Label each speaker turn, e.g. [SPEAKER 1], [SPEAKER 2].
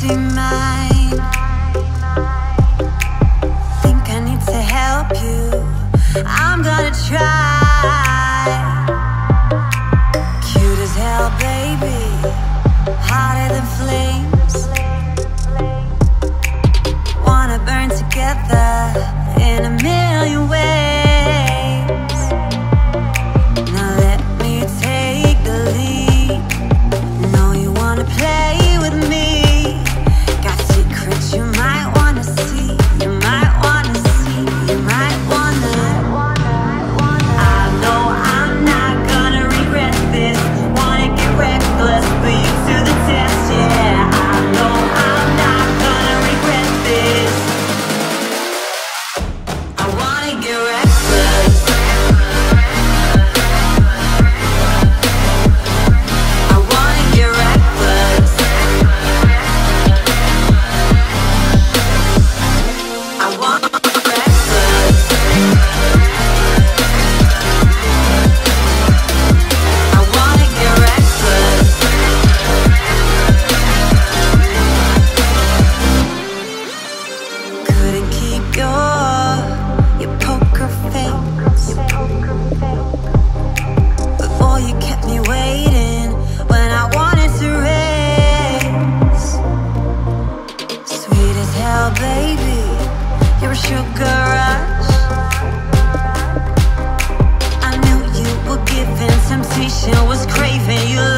[SPEAKER 1] be mine. Think I need to help you, I'm gonna try. Cute as hell, baby, hotter than flames. Wanna burn together in a million ways. Now let me take the lead. Know you wanna play with me. Got secrets you might wanna see. You might wanna see, you might wanna. I know I'm not gonna regret this. Wanna get reckless, put you to the test, yeah. I know I'm not gonna regret this. I wanna get reckless. I wanna get reckless. I wanna get reckless. I wanna get reckless. Couldn't keep your poker face. But boy, you kept me waiting when I wanted to race. Sweet as hell, baby, you're a sugar rush. I knew you were giving, temptation was craving. You